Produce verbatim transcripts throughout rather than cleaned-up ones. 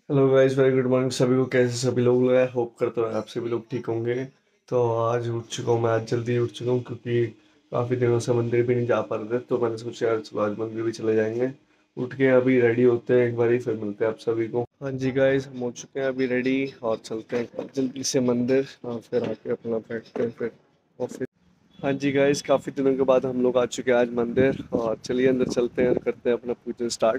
Hello guys, very good morning सभी को। कैसे सभी लोग हैं? होप करता हूँ आप सभी लोग ठीक होंगे। तो आज उठ चुका हूँ मैं, आज जल्दी उठ चुका हूँ क्योंकि काफ़ी दिनों से मंदिर भी नहीं जा पा रहे थे। तो मैंने सोचा यार चलो आज मंदिर भी चले जाएंगे। उठ के अभी रेडी होते हैं एक बारी, फिर मिलते हैं आप सभी को। हाँ जी गाइस, हम हो चुके हैं अभी रेडी और चलते हैं एक बार जल्दी से मंदिर और फिर आके अपना बैठते हैं फिर ऑफिस। हाँ जी गाइस, काफ़ी दिनों के बाद हम लोग आ चुके हैं आज मंदिर, और चलिए अंदर चलते हैं और करते हैं अपना पूजन स्टार्ट।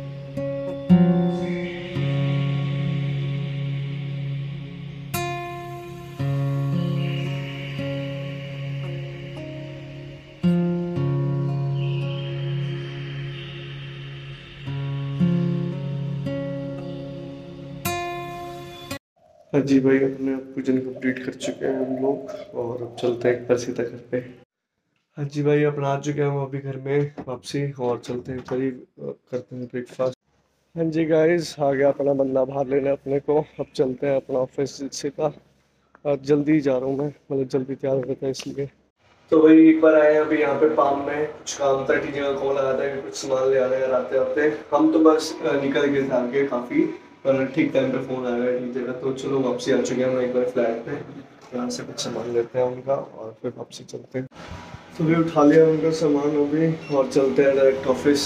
हाँ जी भाई, अपने पूजन कंप्लीट कर चुके हैं हम लोग और अब चलते हैं एक बार सीधा घर पे। हाँ जी भाई, अपना आ चुके हैं हम अभी घर में वापसी और चलते हैं करीब करते हैं ब्रेकफास्ट। हाँ जी गाइस, आ गया अपना बंदा बाहर लेने अपने को। अब चलते हैं अपना ऑफिस सीधा। और जल्दी जा रहा हूँ मैं, मतलब जल्दी तैयार हो रहा था इसलिए। तो भाई एक बार आए अभी यहाँ पे पाम में, कुछ काम था, टीचर का कॉल आया था कि कुछ सामान ले आना है आते आते। हम तो बस अ, निकल गए थे आगे काफ़ी, पर ठीक टाइम पे फ़ोन आया टीचर का। तो चलो वापसी आ चुके हैं हम एक बार फ्लैट पे। यहाँ से कुछ सामान लेते हैं उनका और फिर वापसी चलते हैं। तो भी उठा लिया उनका सामान अभी और चलते हैं डायरेक्ट ऑफिस।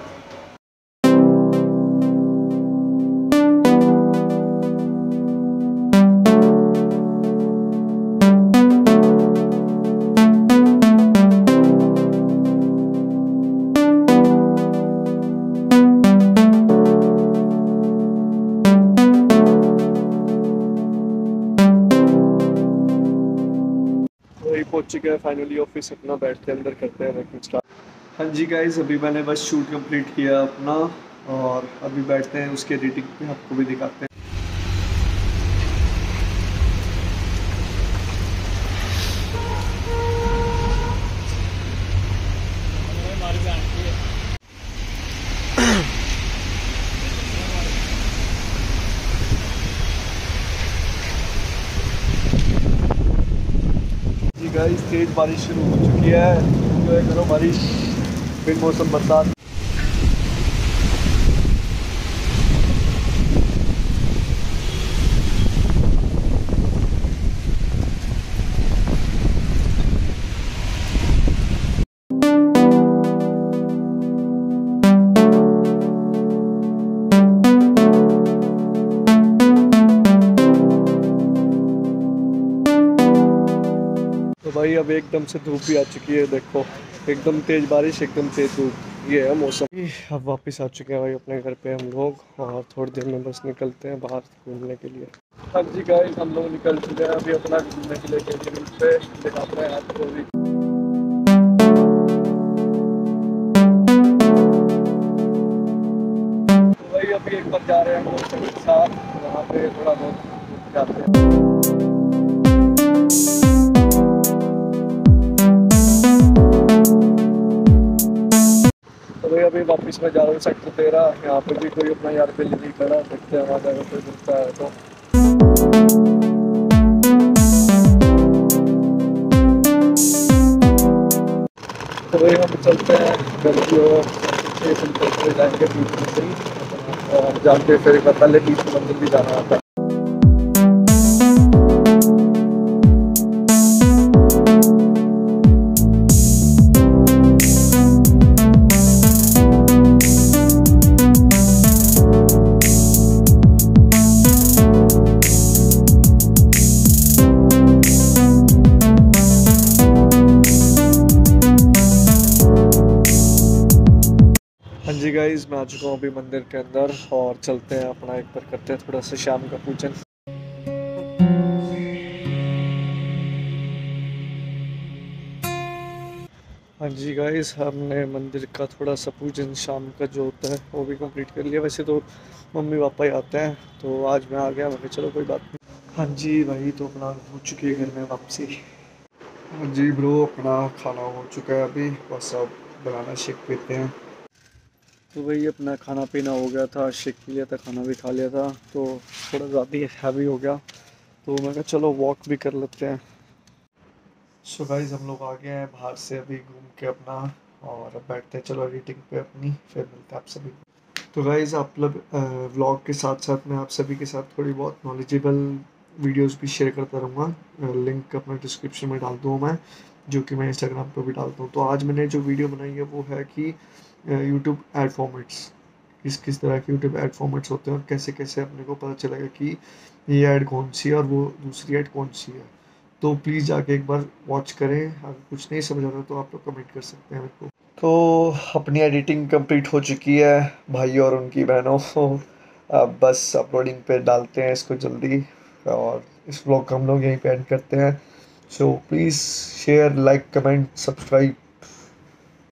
वही पहुंच चुके हैं फाइनली ऑफिस अपना, बैठते हैं अंदर करते हैं वर्किंग स्टार्ट। हाँ जी गाइस, अभी मैंने बस शूट कंप्लीट किया अपना और अभी बैठते हैं उसके एडिटिंग पे, आपको भी दिखाते हैं। जी गाइस, तेज बारिश शुरू हो चुकी है। एंजॉय करो बारिश, बिन मौसम बरसात। तो भाई अब एकदम से धूप भी आ चुकी है, देखो एकदम तेज बारिश एकदम तेज धूप, ये है मौसम। अब वापस आ चुके हैं भाई अपने घर पे हम लोग और थोड़ी देर में बस निकलते हैं बाहर घूमने के लिए। हाँ जी गाइस, हम लोग निकल चुके हैं अभी अपना घूमने के लिए कैंटीन पे, दिखाते हैं आपको भी। तो भाई अभी एक बार जा रहे हैं हम लोग सभी के साथ, वहाँ पे थोड़ा बहुत जाते हैं। तो भाई अभी वापस मैं जा रहा हूँ सेक्टर तेरह, यहाँ पे भी कोई अपना यार पे नहीं खड़ा, देखते हैं वहाँ जाकर कोई मिलता है तो। तो भाई हम चलते हैं गलतियों स्टेशन पर चले जाएंगे बीच में से ही, और जाके फिर एक बार पहले बीच में मंदिर भी जाना होता है। हाँ जी गाइज, मैं आ चुका हूँ अभी मंदिर के अंदर और चलते हैं अपना एक बार करते हैं थोड़ा सा शाम का पूजन। हाँ जी गाइस, हमने मंदिर का थोड़ा सा पूजन शाम का जो होता है वो भी कंप्लीट कर लिया। वैसे तो मम्मी पापा ही आते हैं, तो आज मैं आ गया, मैं चलो कोई बात नहीं। हाँ जी भाई, तो अपना हो चुकी है घर में वापसी। हाँ जी ब्रो, अपना खाना हो चुका है अभी, बस अब बनाना शेक पीते हैं। तो भाई अपना खाना पीना हो गया था, शेक पी लिया था, खाना भी खा लिया था, तो थोड़ा ज़्यादा ही हैवी हो गया। तो मैं कहा चलो वॉक भी कर लेते हैं। सो गाइस, हम लोग आ गए हैं बाहर से अभी घूम के अपना, और अब बैठते हैं चलो एडिटिंग पे अपनी, फिर मिलते हैं आप सभी को। तो गाइज़ आप लोग व्लॉग के साथ साथ मैं आप सभी के साथ थोड़ी बहुत नॉलेजेबल वीडियोस भी शेयर करता रहूँगा। लिंक अपना डिस्क्रिप्शन में डाल दूँ मैं, जो कि मैं इंस्टाग्राम पर भी डालता हूँ। तो आज मैंने जो वीडियो बनाई है वो है कि यूट्यूब एड फॉर्मेट्स, किस किस तरह के यूट्यूब एड फॉर्मेट्स होते हैं और कैसे कैसे अपने को पता चलेगा कि ये ऐड कौन सी है और वो दूसरी ऐड कौन सी है। तो प्लीज़ जाके एक बार वॉच करें। अगर कुछ नहीं समझ आ रहा तो आप लोग कमेंट कर सकते हैं मेरे को। तो अपनी एडिटिंग कंप्लीट हो चुकी है भाई और उनकी बहनों। अब बस अपलोडिंग पे डालते हैं इसको जल्दी, और इस व्लॉग को हम लोग यहीं पे एंड करते हैं। So please share, like, comment, subscribe